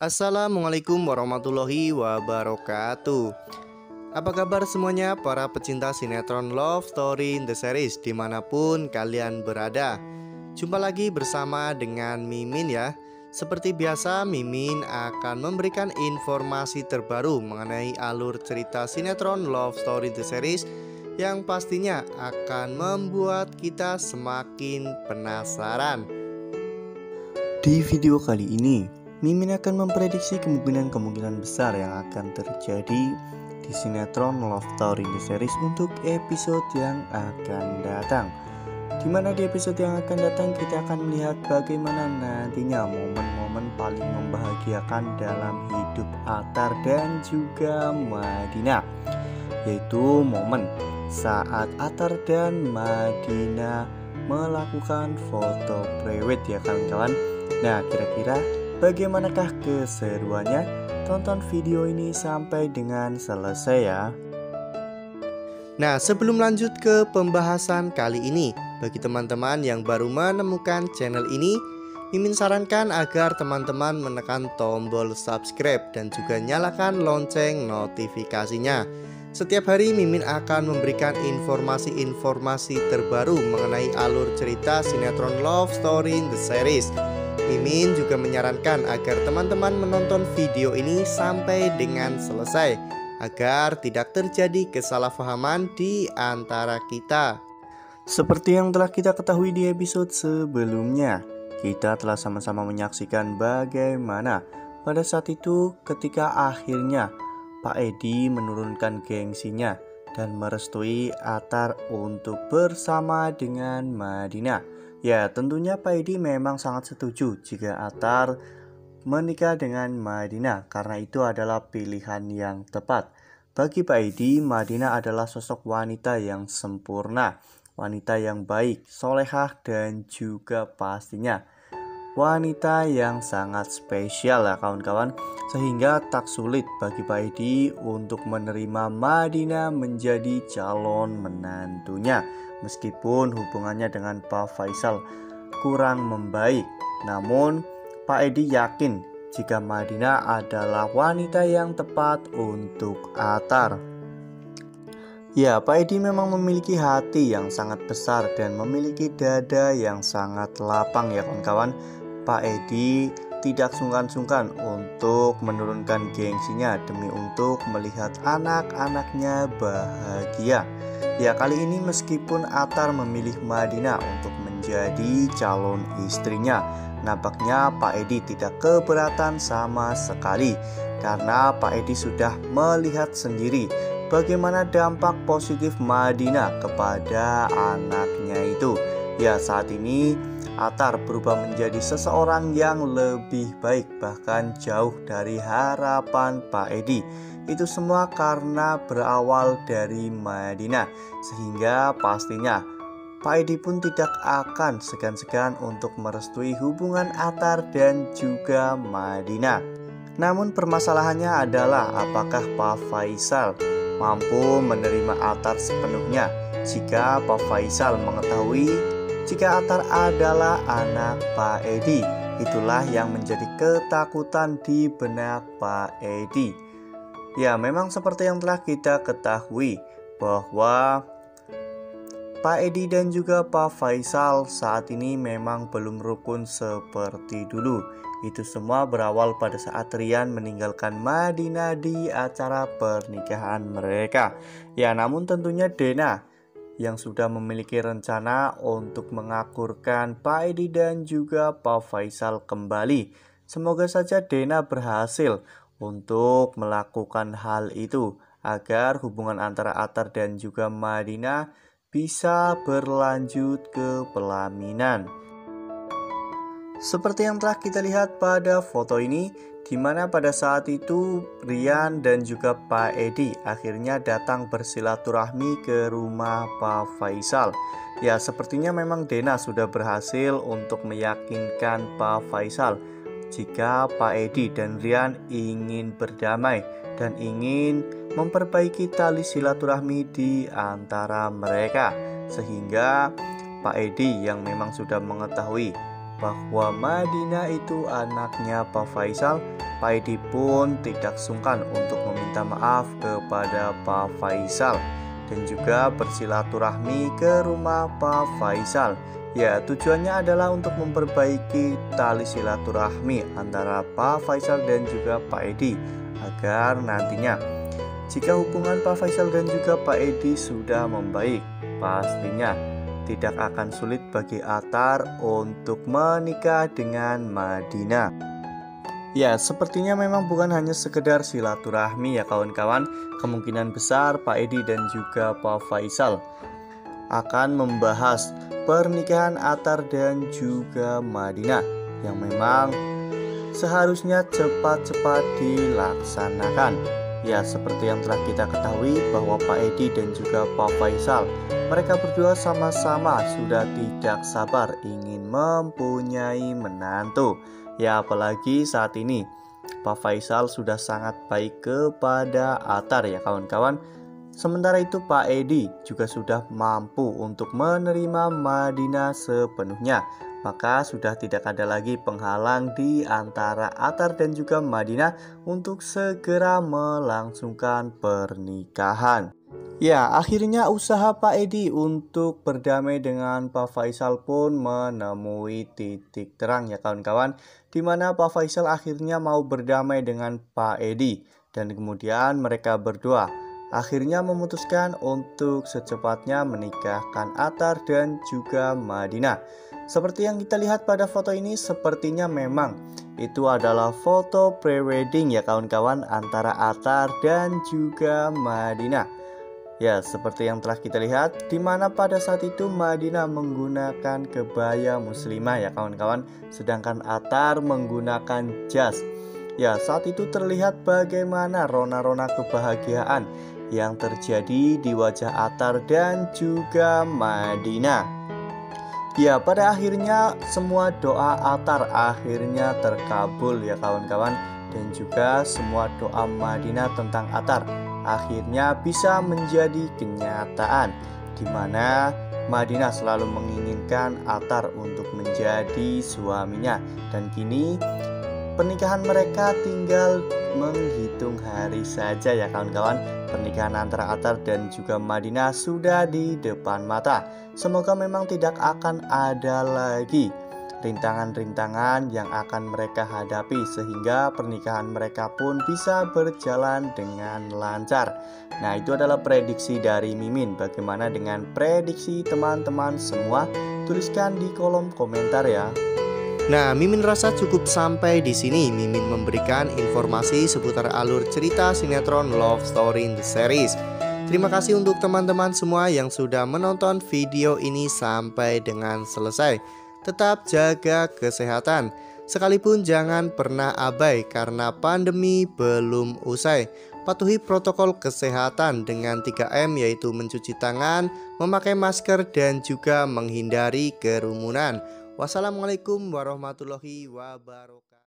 Assalamualaikum warahmatullahi wabarakatuh. Apa kabar semuanya para pecinta sinetron Love Story in the Series dimanapun kalian berada. Jumpa lagi bersama dengan Mimin ya. Seperti biasa Mimin akan memberikan informasi terbaru mengenai alur cerita sinetron Love Story in the Series yang pastinya akan membuat kita semakin penasaran. Di video kali ini, Mimin akan memprediksi kemungkinan besar yang akan terjadi di sinetron Love Story in the Series untuk episode yang akan datang. Dimana di episode yang akan datang kita akan melihat bagaimana nantinya momen-momen paling membahagiakan dalam hidup Atar dan juga Madinah, yaitu momen saat Atar dan Madinah melakukan foto prewed ya kawan-kawan. Nah, kira-kira bagaimanakah keseruannya? Tonton video ini sampai dengan selesai ya. Nah, sebelum lanjut ke pembahasan kali ini, bagi teman-teman yang baru menemukan channel ini, Mimin sarankan agar teman-teman menekan tombol subscribe dan juga nyalakan lonceng notifikasinya. Setiap hari Mimin akan memberikan informasi-informasi terbaru mengenai alur cerita sinetron Love Story in the Series. Mimin juga menyarankan agar teman-teman menonton video ini sampai dengan selesai agar tidak terjadi kesalahpahaman di antara kita. Seperti yang telah kita ketahui di episode sebelumnya, kita telah sama-sama menyaksikan bagaimana pada saat itu ketika akhirnya Pak Edi menurunkan gengsinya dan merestui Atar untuk bersama dengan Madinah. Ya, tentunya Pak Edi memang sangat setuju jika Atar menikah dengan Madinah karena itu adalah pilihan yang tepat. Bagi Pak Edi, Madinah adalah sosok wanita yang sempurna, wanita yang baik, solehah dan juga pastinya wanita yang sangat spesial ya kawan-kawan. Sehingga tak sulit bagi Pak Edi untuk menerima Madinah menjadi calon menantunya. Meskipun hubungannya dengan Pak Faisal kurang membaik, namun Pak Edi yakin jika Madinah adalah wanita yang tepat untuk Atar. Ya, Pak Edi memang memiliki hati yang sangat besar dan memiliki dada yang sangat lapang ya kawan-kawan. Pak Edi tidak sungkan-sungkan untuk menurunkan gengsinya demi untuk melihat anak-anaknya bahagia. Ya, kali ini meskipun Atar memilih Madinah untuk menjadi calon istrinya, nampaknya Pak Edi tidak keberatan sama sekali karena Pak Edi sudah melihat sendiri bagaimana dampak positif Madinah kepada anaknya itu. Ya, saat ini Atar berubah menjadi seseorang yang lebih baik, bahkan jauh dari harapan Pak Edi. Itu semua karena berawal dari Madinah, sehingga pastinya Pak Edi pun tidak akan segan-segan untuk merestui hubungan Atar dan juga Madinah. Namun permasalahannya adalah apakah Pak Faisal mampu menerima Atar sepenuhnya jika Pak Faisal mengetahui jika Atar adalah anak Pak Edi. Itulah yang menjadi ketakutan di benak Pak Edi. Ya, memang seperti yang telah kita ketahui bahwa Pak Edi dan juga Pak Faisal saat ini memang belum rukun seperti dulu. Itu semua berawal pada saat Rian meninggalkan Madinah di acara pernikahan mereka. Ya, namun tentunya Dena yang sudah memiliki rencana untuk mengakurkan Pak Edi dan juga Pak Faisal kembali. Semoga saja Dena berhasil untuk melakukan hal itu agar hubungan antara Atar dan juga Madinah bisa berlanjut ke pelaminan. Seperti yang telah kita lihat pada foto ini, di mana pada saat itu Rian dan juga Pak Edi akhirnya datang bersilaturahmi ke rumah Pak Faisal. Ya, sepertinya memang Dena sudah berhasil untuk meyakinkan Pak Faisal jika Pak Edi dan Rian ingin berdamai dan ingin memperbaiki tali silaturahmi di antara mereka. Sehingga Pak Edi yang memang sudah mengetahui bahwa Madinah itu anaknya Pak Faisal, Pak Edi pun tidak sungkan untuk meminta maaf kepada Pak Faisal dan juga bersilaturahmi ke rumah Pak Faisal. Ya, tujuannya adalah untuk memperbaiki tali silaturahmi antara Pak Faisal dan juga Pak Edi, agar nantinya jika hubungan Pak Faisal dan juga Pak Edi sudah membaik, pastinya tidak akan sulit bagi Atar untuk menikah dengan Madinah. Ya, sepertinya memang bukan hanya sekedar silaturahmi ya kawan-kawan. Kemungkinan besar Pak Edi dan juga Pak Faisal akan membahas pernikahan Atar dan juga Madinah yang memang seharusnya cepat-cepat dilaksanakan. Ya, seperti yang telah kita ketahui bahwa Pak Edi dan juga Pak Faisal, mereka berdua sama-sama sudah tidak sabar ingin mempunyai menantu. Ya, apalagi saat ini Pak Faisal sudah sangat baik kepada Atar ya kawan-kawan. Sementara itu Pak Edi juga sudah mampu untuk menerima Madinah sepenuhnya. Maka sudah tidak ada lagi penghalang di antara Atar dan juga Madinah untuk segera melangsungkan pernikahan. Ya, akhirnya usaha Pak Edi untuk berdamai dengan Pak Faisal pun menemui titik terang ya kawan-kawan, di mana Pak Faisal akhirnya mau berdamai dengan Pak Edi dan kemudian mereka berdua akhirnya memutuskan untuk secepatnya menikahkan Atar dan juga Madinah. Seperti yang kita lihat pada foto ini, sepertinya memang itu adalah foto prewedding ya kawan-kawan antara Atar dan juga Madinah. Ya, seperti yang telah kita lihat, di mana pada saat itu Madinah menggunakan kebaya muslimah ya kawan-kawan, sedangkan Atar menggunakan jas. Ya, saat itu terlihat bagaimana rona-rona kebahagiaan yang terjadi di wajah Atar dan juga Madinah. Ya, pada akhirnya semua doa Atar akhirnya terkabul ya kawan-kawan, dan juga semua doa Madinah tentang Atar akhirnya bisa menjadi kenyataan, di mana Madinah selalu menginginkan Atar untuk menjadi suaminya, dan kini pernikahan mereka tinggal menghitung hari saja ya kawan-kawan. Pernikahan antara Atar dan juga Madinah sudah di depan mata. Semoga memang tidak akan ada lagi rintangan-rintangan yang akan mereka hadapi, sehingga pernikahan mereka pun bisa berjalan dengan lancar. Nah, itu adalah prediksi dari Mimin. Bagaimana dengan prediksi teman-teman semua? Tuliskan di kolom komentar ya. Nah, Mimin rasa cukup sampai di sini. Mimin memberikan informasi seputar alur cerita sinetron Love Story in the Series. Terima kasih untuk teman-teman semua yang sudah menonton video ini sampai dengan selesai. Tetap jaga kesehatan, sekalipun jangan pernah abai karena pandemi belum usai. Patuhi protokol kesehatan dengan 3M, yaitu mencuci tangan, memakai masker, dan juga menghindari kerumunan. Wassalamualaikum warahmatullahi wabarakatuh.